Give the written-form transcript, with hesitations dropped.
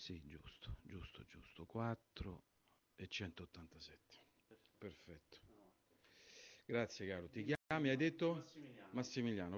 Sì, giusto, giusto, giusto. 4 e 187. Perfetto. Grazie caro. Ti chiami, hai detto? Massimiliano. Massimiliano.